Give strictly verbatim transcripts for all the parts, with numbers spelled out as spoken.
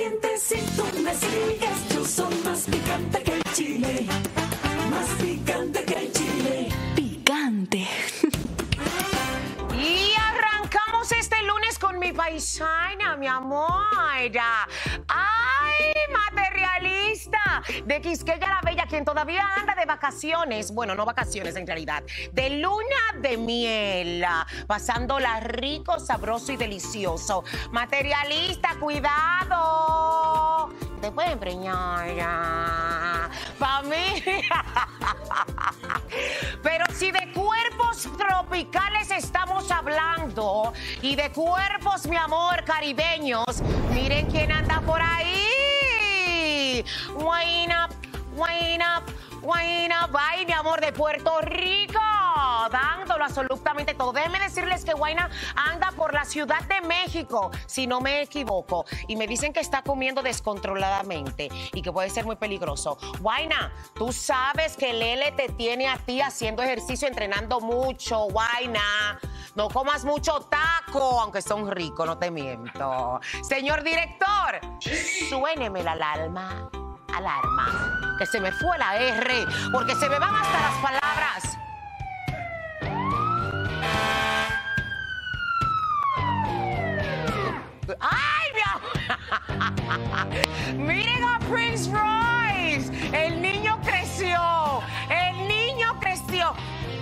caliente si tú me sigues. Yo soy más picante que el chile. Más picante que el chile. Picante. Y arrancamos este lunes con mi paisana, mi amor. ¡Ay, materialista! De Quisqueya la Bella, quien todavía anda de vacaciones. Bueno, no vacaciones en realidad. De luna de miel. Pasándola rico, sabroso y delicioso. Materialista, cuidado. Te pueden preñar ya. Familia. Pero si de cuerpos tropicales estamos hablando y de cuerpos, mi amor, caribeños, miren quién anda por ahí. Wind up, wind up, wind up. Ay, mi amor, de Puerto Rico, dándolo absolutamente todo. Déjenme decirles que Guayna anda por la Ciudad de México, si no me equivoco, y me dicen que está comiendo descontroladamente y que puede ser muy peligroso. Guayna, tú sabes que Lele te tiene a ti haciendo ejercicio, entrenando mucho, Guayna. No comas mucho taco, aunque son ricos, no te miento. Señor director, suéneme la alarma, alarma, que se me fue la R, porque se me van hasta las palabras. ¡Ay, mi amor! Miren a Prince Royce. El niño creció. El niño creció.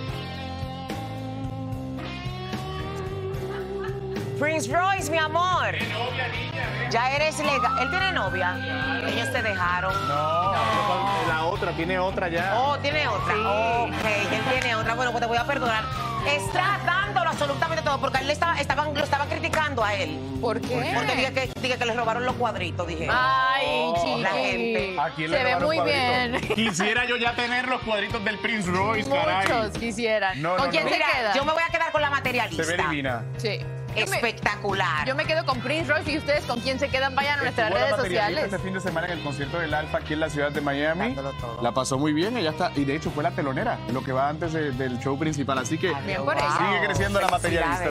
Prince Royce, mi amor. Tiene novia, niña, ¿eh? Ya eres legal. ¿Él tiene novia? Claro. Ellos te dejaron. No, no, la otra, tiene otra ya. Oh, tiene otra. Sí. Ok, él tiene otra. Bueno, pues te voy a perdonar. Está dándolo absolutamente todo, porque a él le estaba, estaban, lo estaban criticando a él. ¿Por qué? Porque dije que, dije que le robaron los cuadritos, dije. Ay, chiqui. La gente. ¿A quién le Se ve robaron muy cuadritos? bien. Quisiera yo ya tener los cuadritos del Prince Royce, caray. Muchos quisieran. No, ¿Con no, quién no. se Mira, queda? yo me voy a quedar con la materialista. Se ve divina. Sí. Yo me- Espectacular. Yo me quedo con Prince Royce y ustedes con quién se quedan, vayan a nuestras Estuvo la redes materialista sociales. este fin de semana en el concierto del Alfa aquí en la ciudad de Miami. Dándolo todo. La pasó muy bien, ella está, y de hecho fue la telonera, lo que va antes de- del show principal, así que Bien por ella. sigue creciendo la materialista. Felicidades.